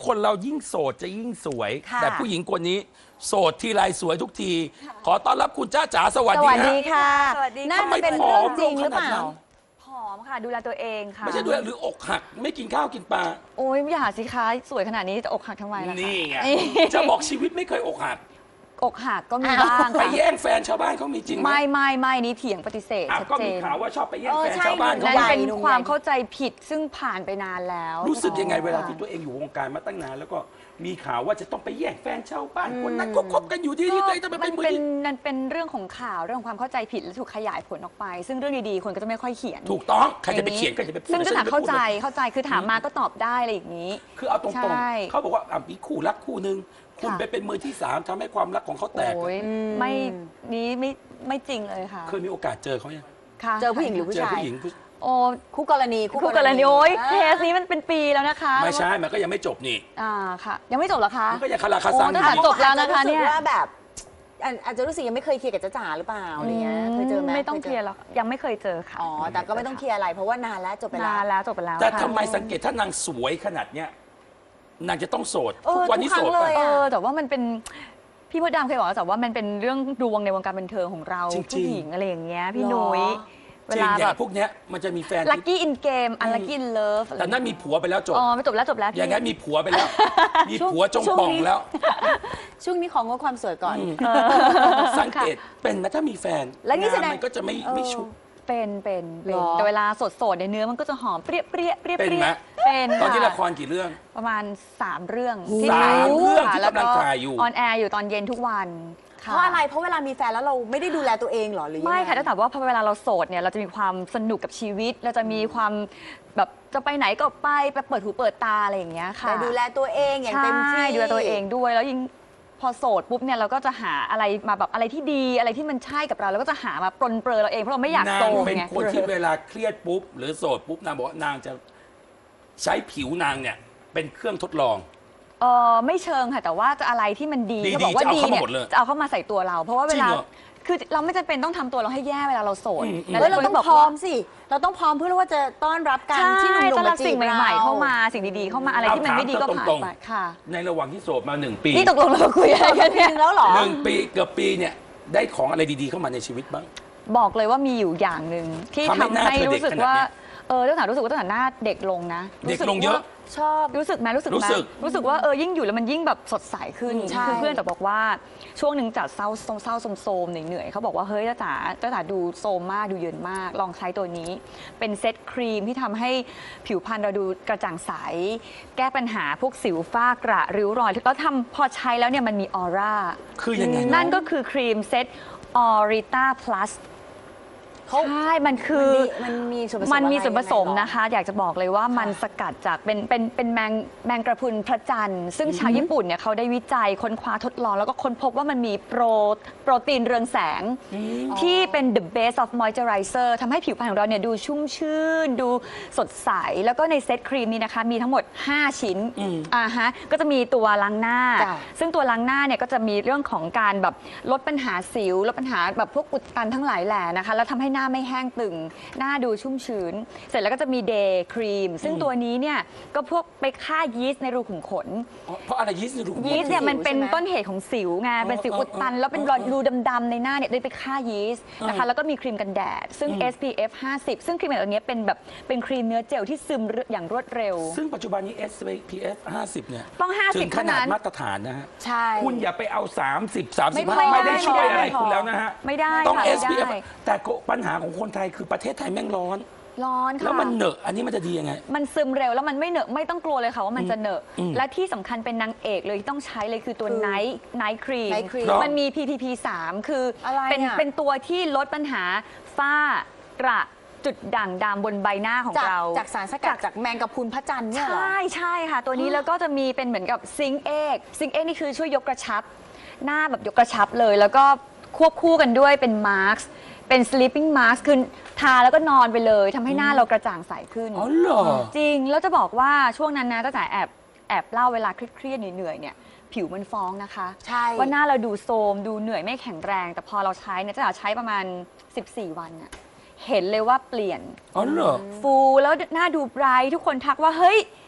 คนเรายิ่งโสดจะยิ่งสวย แต่ผู้หญิงคนนี้โสดทีไรสวยทุกที ขอต้อนรับคุณจ้าจ๋าสวัสดีค่ะสวัสดีน่าจะเป็นเรื่องจริงหรือเปล่าผอมค่ะดูแลตัวเองค่ะไม่ใช่ดูแลหรืออกหักไม่กินข้าวกินปลาโอ้ยอย่าสิคะสวยขนาดนี้จะอกหักทำไมล่ะนี่ไงจะบอกชีวิตไม่เคยอกหักอกหักก็มีบ้างไปแย่งแฟนชาวบ้านเขามีจริงไหมไม่นี่เถียงปฏิเสธชัดเจนก็มีข่าวว่าชอบไปแย่งแฟนชาวบ้านเขานั่นเป็นความเข้าใจผิดซึ่งผ่านไปนานแล้วรู้สึกยังไงเวลาที่ตัวเองอยู่วงการมาตั้งนานแล้วก็มีข่าวว่าจะต้องไปแย่งแฟนชาวบ้านคนนั้นก็คบกันอยู่ที่นี่เลยจะไปเป็นมือที่มันเป็นเรื่องของข่าวเรื่องความเข้าใจผิดและถูกขยายผลออกไป ซึ่งเรื่องดีๆคนก็จะไม่ค่อยเขียนถูกต้องใครจะไปเขียนใครจะไปพูดซึ่งจะถามเข้าใจคือถามมาก็ตอบได้อะไรอย่างนี้คือเอาตรงๆเขาบอกว่ามีคู่รักคู่นึงคุณไปเป็นมือที่3ทำให้ความรักของเขาแตกไม่จริงเลยค่ะเคยมีโอกาสเจอเขายังเจอผู้หญิงหรือผู้ชายโอ้คู่กรณีโอ้ยเคสนี้มันเป็นปีแล้วนะคะไม่ใช่มันก็ยังไม่จบนี่ค่ะยังไม่จบหรอคะมันก็ยังคาราคาซังอยู่จบแล้วนะคะเนี่ยว่าแบบอาจจะรู้สึกยังไม่เคยเคลียร์กับจ๋าหรือเปล่าอะไรเงี้ยเคยเจอไหมไม่ต้องเคลียร์แล้วยังไม่เคยเจอค่ะแต่ก็ไม่ต้องเคลียร์อะไรเพราะว่านานแล้วจบไปแล้วจบไปแล้วแต่ทำไมสังเกตถ้านางสวยขนาดเนี้ยนางจะต้องโสดทุกวันนี้โสดเลยแต่ว่ามันเป็นพี่มดดำเคยบอกแต่ว่ามันเป็นเรื่องดวงในวงการบันเทิงของเราผู้หญิงอะไรอย่างเงี้ยพี่นุ้ยเวลาแบบพวกเนี้ยมันจะมีแฟนลัคกี้อินเกมอันลัคกี้อินเลิฟแต่นั่นมีผัวไปแล้วจบไม่จบแล้วอย่างนั้นมีผัวไปแล้วมีผัวจงป่องแล้วช่วงนี้ของงดความสวยก่อนสังเกตเป็นไหมถ้ามีแฟนแล้วนี่แสดงมันก็จะไม่ชุบเป็นแต่เวลาสดในเนื้อมันก็จะหอมเปรี้ยเป็นไหมเป็นตอนที่ละครกี่เรื่องประมาณ3 เรื่องที่ถ่ายที่กำลังถ่ายอยู่ออนแอร์อยู่ตอนเย็นทุกวันเพราะอะไรเพราะเวลามีแฟนแล้วเราไม่ได้ดูแลตัวเองหรอหรือไม่ค่ะแต่ว่าพอเวลาเราโสดเนี่ยเราจะมีความสนุกกับชีวิตเราจะมีความแบบจะไปไหนก็ไปเปิดหูเปิดตาอะไรอย่างเงี้ยค่ะดูแลตัวเองอย่างเต็มที่ดูแลตัวเองด้วยแล้วยิ่งพอโสดปุ๊บเนี่ยเราก็จะหาอะไรมาแบบอะไรที่ดีอะไรที่มันใช่กับเราแล้วก็จะหามาปรนเปรอเราเองเพราะเราไม่อยากโสดไงเป็นคนที่เวลาเครียดปุ๊บหรือโสดปุ๊บนางบอกว่านางจะใช้ผิวนางเนี่ยเป็นเครื่องทดลองไม่เชิงค่ะแต่ว่าจะอะไรที่มันดีเขาบอกว่าดีเนี่ยจะเอาเข้ามาใส่ตัวเราเพราะว่าเวลาคือเราไม่จำเป็นต้องทำตัวเราให้แย่เวลาเราโสดแล้วเราต้องพร้อมสิเราต้องพร้อมเพื่อว่าจะต้อนรับการที่หนุ่มๆมาจีบเราสิ่งใหม่ๆเข้ามาสิ่งดีๆเข้ามาอะไรที่มันไม่ดีก็ผ่านไปค่ะในระหว่างที่โสดมา1 ปีนี่ตกลงเราคุยอะไรกันเนี่ยแล้วหรอ 1 ปีเกือบปีเนี่ยได้ของอะไรดีๆเข้ามาในชีวิตบ้างบอกเลยว่ามีอยู่อย่างหนึ่งที่ทำให้รู้สึกว่าตั้งแต่รู้สึกว่าตั้งแต่หน้าเด็กลงนะเด็กลงเยอะชอบรู้สึกว่ายิ่งอยู่แล้วมันยิ่งแบบสดใสขึ้นคือเพื่อนจะบอกว่าช่วงหนึ่งจากเศร้าโซมเหนื่อยเขาบอกว่าเฮ้ยจ้าดูโซมมากดูเยินมากลองใช้ตัวนี้เป็นเซตครีมที่ทำให้ผิวพรรณเราดูกระจ่างใสแก้ปัญหาพวกสิวฝ้ากระริ้วรอยแล้วพอใช้แล้วเนี่ยมันมีออร่าคือยังไงนั่นก็คือครีมเซตออริต้าพลัสใช่มันคือมันมีส่วนผสมนะคะอยากจะบอกเลยว่ามันสกัดจากเป็นแมงกระพุนพระจันทร์ซึ่งชาวญี่ปุ่นเนี่ยเขาได้วิจัยค้นคว้าทดลองแล้วก็ค้นพบว่ามันมีโปรตีนเรืองแสงที่เป็น the base of moisturizer ทำให้ผิวพรรณของเราเนี่ยดูชุ่มชื่นดูสดใสแล้วก็ในเซตครีมนี้นะคะมีทั้งหมด5 ชิ้นก็จะมีตัวล้างหน้าซึ่งตัวล้างหน้าเนี่ยก็จะมีเรื่องของการแบบลดปัญหาสิวลดปัญหาแบบพวกอุดตันทั้งหลายแหล่นะคะแล้วทำให้หน้าไม่แห้งตึงหน้าดูชุ่มชื้นเสร็จแล้วก็จะมีเดย์ครีมซึ่งตัวนี้เนี่ยก็พวกไปฆ่ายีสต์ในรูขุมขนเพราะอะไรยีสต์ในรูขุมขนยีสต์เนี่ยมันเป็นต้นเหตุของสิวไงเป็นสิวอุดตันแล้วเป็นรูดำๆในหน้าเนี่ยได้ไปฆ่ายีสต์นะคะแล้วก็มีครีมกันแดดซึ่ง SPF 50ซึ่งครีมแบบนี้เป็นครีมเนื้อเจลที่ซึมอย่างรวดเร็วซึ่งปัจจุบันนี้ SPF 50เนี่ยต้อง50 ถึงขนาดมาตรฐานนะฮะใช่คุณอย่าไปเอา30 35ไม่ได้ช่วยอะไรคุณแล้วนะฮะไม่ได้ต้อง SPF แต่ปัญหาของคนไทยคือประเทศไทยแม่งร้อนค่ะแล้วมันเหนอะอันนี้มันจะดียังไงมันซึมเร็วแล้วมันไม่เหนอะไม่ต้องกลัวเลยค่ะว่ามันจะเหนอะและที่สำคัญเป็นนางเอกเลยที่ต้องใช้เลยคือตัวไนท์ครีมมันมี PPP 3คือเป็นตัวที่ลดปัญหาฝ้ากระจุดด่างดำบนใบหน้าของเราจากสารสกัดจากแมงกะพรุนพระจันทร์เนี่ยเหรอใช่ค่ะตัวนี้แล้วก็จะมีเป็นเหมือนกับซิงเอกนี่คือช่วยยกกระชับหน้าแบบยกกระชับเลยแล้วก็ควบคู่กันด้วยเป็นมาร์คเป็น sleeping mask คือทาแล้วก็นอนไปเลยทำให้หน้าเรากระจ่างใสขึ้นอ๋อเหรอจริงแล้วจะบอกว่าช่วงนั้นนะตั้งแต่แอบเล่าเวลาเครียดเหนื่อยเนี่ยผิวมันฟ้องนะคะใช่ว่าหน้าเราดูโทรมดูเหนื่อยไม่แข็งแรงแต่พอเราใช้เนี่ยจะใช้ประมาณ14 วันน่ะเห็นเลยว่าเปลี่ยนอ๋อเหรอฟูแล้วหน้าดูไบรท์ทุกคนทักว่าเฮ้ย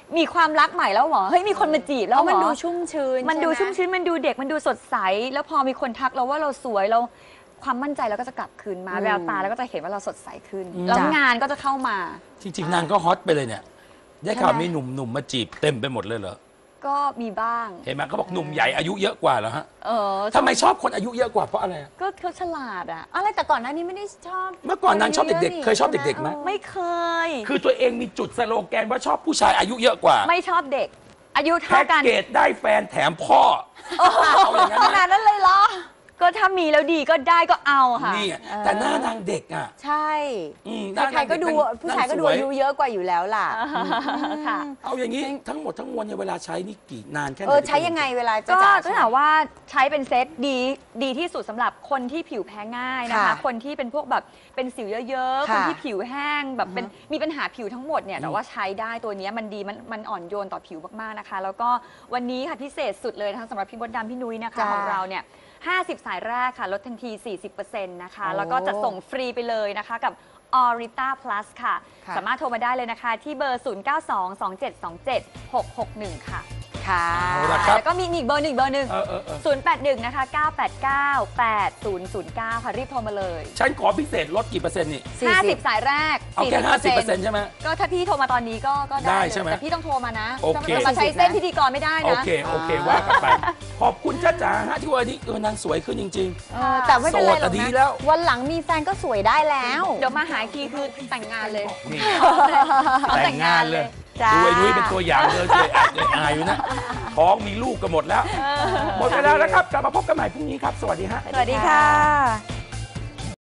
มีความรักใหม่แล้วเหรอเฮ้ยมีคนมาจีบเพแล้วราะเหรมันอดูชุ่มชื้นมันดูใไหชุ่มชื้นมันดูเด็กมันดูสดใส แล้วพอมีคนทักเราว่าเราสวยเราความมั่นใจเราก็จะกลับคืนมาแววตาแล้วก็จะเห็นว่าเราสดใสขึ้น แล้วจ้ะงานก็จะเข้ามาจริงๆนางก็ฮอตไปเลยเนี่ย ได้ข่าวมีหนุ่มๆมาจีบเต็มไปหมดเลยเหรอก็มีบ้างเห็นไหมเขาบอกหนุ่มใหญ่อายุเยอะกว่าเหรอฮะเออทำไมชอบคนอายุเยอะกว่าเพราะอะไรอะก็เขาฉลาดอ่ะอะไรแต่ก่อนหน้านี้ไม่ได้ชอบเมื่อก่อนนางชอบเด็กๆเคยชอบเด็กๆไหมไม่เคยคือตัวเองมีจุดสโลแกนว่าชอบผู้ชายอายุเยอะกว่าไม่ชอบเด็ก อายุแพ็เท่าก กันเกจได้แฟนแถมพ่อเอาอย่างนั้นขนะนาดนั้นเลยเหรอ ก็ถ้ามีแล้วดีก็ได้ก็เอาค่ะนี่อะแต่หน้านางเด็กอ่ะใช่หน้านางใครๆก็ดูเนผู้ชายก็ดูนงสวอายุเยอะกว่าอยู่แล้วล่ะค่ะเอาอย่างนี้ทั้งหมดทั้งมวลเนี่ยเวลาใช้นี่กี่นานแค่ไหนใช้ยังไงเวลาจะก็จ่าก็ถามว่าใช้เป็นเซตดีที่สุดสำหรับคนที่ผิวแพ้ง่ายนะคะค่ะคนที่เป็นพวกแบบเป็นสิวเยอะๆ คนค่ะที่ผิวแห้งแบบเป็นมีปัญหาผิวทั้งหมดเนี่ยแต่ว่าใช้ได้ตัวเนี้ยมันดีมันอ่อนโยนต่อผิวมากๆนะคะ แล้วก็วันนี้ค่ะพิเศษสุดเลยนะคะสำหรับพี่มดดำพี่นุ้ยนะคะจ้าของเราเนี่ย50 สายแรกค่ะลดทันที 40%นะคะโอ้แล้วก็จะส่งฟรีไปเลยนะคะกับ Orita Plus ค่ะค่ะสามารถโทรมาได้เลยนะคะ ที่เบอร์ 0922727661 ค่ะค่ะเอาละครับแล้วก็มีอีกเบอร์หนึ่ง081 นะคะ 989 8009 ค่ะ รีบโทรมาเลยฉันขอพิเศษลดกี่เปอร์เซ็นต์นี่ 50 สายแรกเอาแค่50%ใช่ไหมก็ถ้าพี่โทรมาตอนนี้ก็ได้ได้ใช่ไหมแต่พี่ต้องโทรมานะโอเคจะมาใช้เส้นพิธีกรไม่ได้โอนะเคว่ากันไป ขอบคุณจ้าจ๋าฮะที่วันนี้นางสวยขึ้นจริงแต่ไม่เป็นไรหรอกโสดอะดีนะแล้ววันหลังมีแฟนก็สวยได้แล้วเดี๋ยวมาหาอีกทีคือแต่งงานเลยๆ นี่เอาแต่งงานเลยจ้าดูไอ้นุ้ยเป็นตัวอย่างเลยเคยอายอยู่นะท้องมีลูกกันหมดแล้ว หมดเวลาแล้วครับ กลับมาพบกันใหม่พรุ่งนี้ครับ สวัสดีฮะสวัสดีค่ะ